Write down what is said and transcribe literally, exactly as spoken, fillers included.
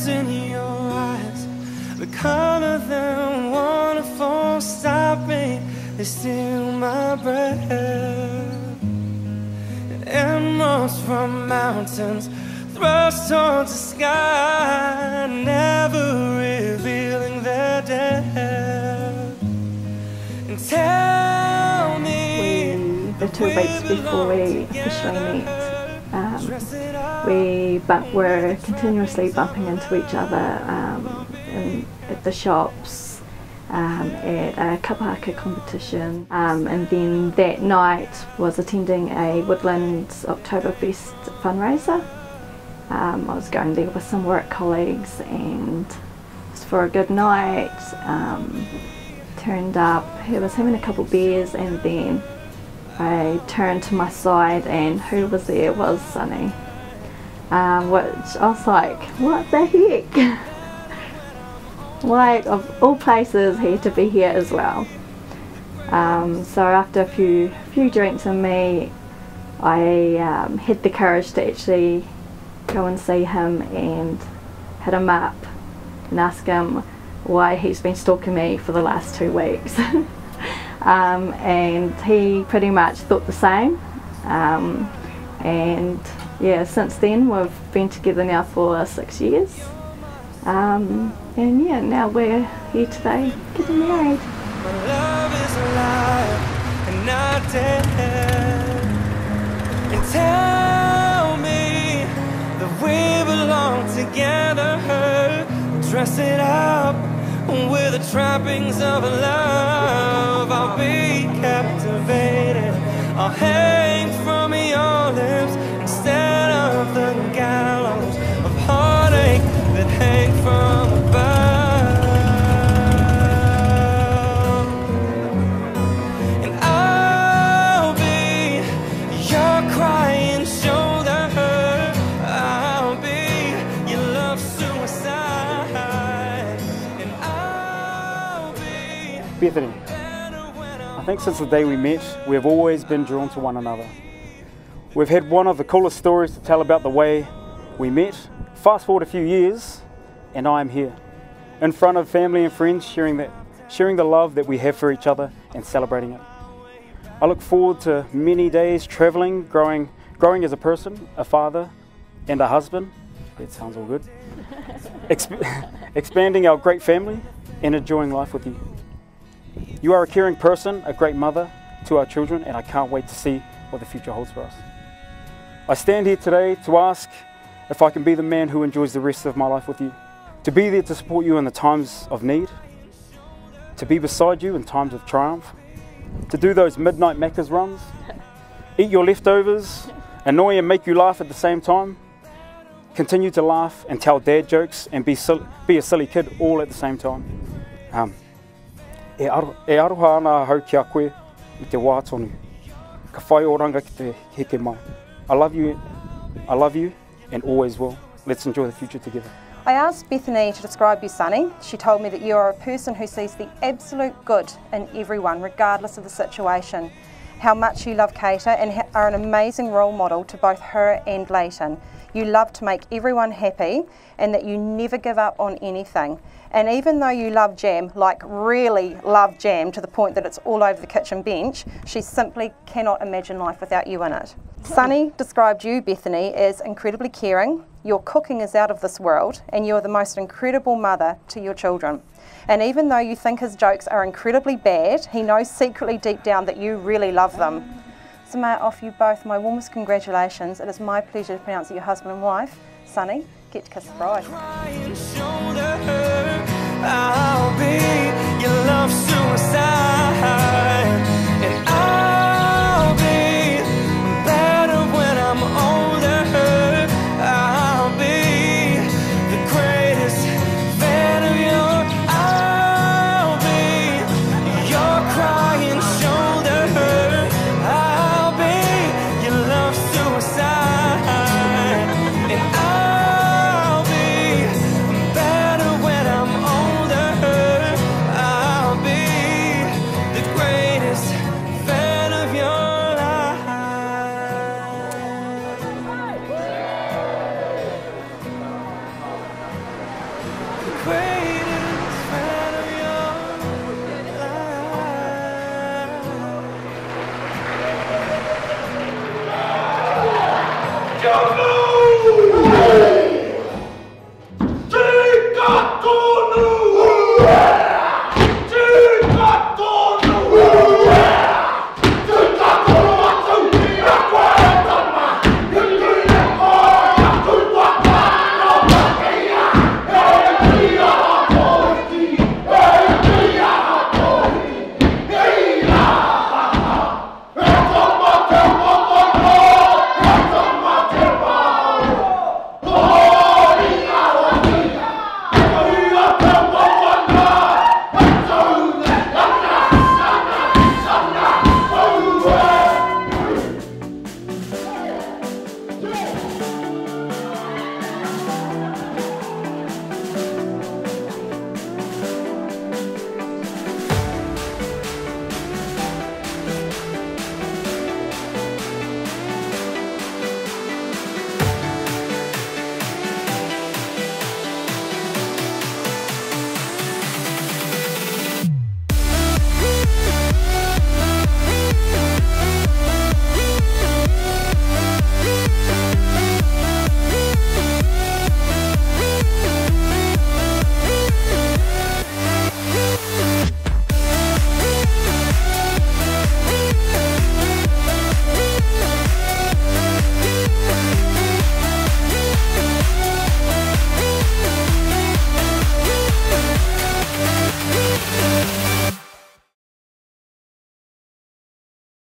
diamonds in your eyes, the color of them waterfalls stop me, they steal my breath. And emeralds from mountains thrust towards the sky, never revealing their depth. And tell me, the two weeks before we officially met, um, we bump, were continuously bumping into each other um, in, at the shops, um, at a kapahaka competition, um, and then that night was attending a Woodlands Oktoberfest fundraiser. Um, I was going there with some work colleagues and just for a good night. Um, turned up, he was having a couple beers, and then I turned to my side and who was there was Sonny, um, which I was like, what the heck? Like, of all places, he had to be here as well. Um, so after a few few drinks in me, I um, had the courage to actually go and see him and hit him up and ask him why he's been stalking me for the last two weeks. um, and he pretty much thought the same. Um, and yeah, since then we've been together now for six years. Um, and yeah, now we're here today getting married. My love is alive and not dead. And tell me that we belong together. Dress it up with the trappings of love. I'll be captivated, I'll hang from your lips instead of the gallows of heartache that hang from above. And I'll be your crying shoulder, I'll be your love suicide. Bethany, I think since the day we met, we have always been drawn to one another. We've had one of the coolest stories to tell about the way we met. Fast forward a few years, and I am here, in front of family and friends, sharing, that, sharing the love that we have for each other and celebrating it. I look forward to many days travelling, growing, growing as a person, a father, and a husband. That sounds all good. Exp expanding our great family and enjoying life with you. You are a caring person, a great mother to our children, and I can't wait to see what the future holds for us. I stand here today to ask if I can be the man who enjoys the rest of my life with you, to be there to support you in the times of need, to be beside you in times of triumph, to do those midnight Macca's runs, eat your leftovers, annoy and make you laugh at the same time, continue to laugh and tell dad jokes and be, be a silly kid all at the same time. Um, E aroha ana hau ki a koe I te wā tonu. Ka whai oranga ki te heke mai. I love you, I love you, and always will. Let's enjoy the future together. I asked Bethany to describe you, Sonny. She told me that you are a person who sees the absolute good in everyone, regardless of the situation. How much you love Kater and are an amazing role model to both her and Leighton. You love to make everyone happy and that you never give up on anything. And even though you love jam, like really love jam to the point that it's all over the kitchen bench, she simply cannot imagine life without you in it. Sonny described you, Bethany, as incredibly caring. Your cooking is out of this world and you are the most incredible mother to your children. And even though you think his jokes are incredibly bad, he knows secretly deep down that you really love them. So may I offer you both my warmest congratulations. It is my pleasure to pronounce you your husband and wife. Sonny, get to kiss the bride. I'll be your love suicide, and I'll be better when I'm older. I'll be the greatest fan of yours. I'll be your crying shoulder. I'll be your love suicide, and I'll be better when I'm older. I'll be the Don't move!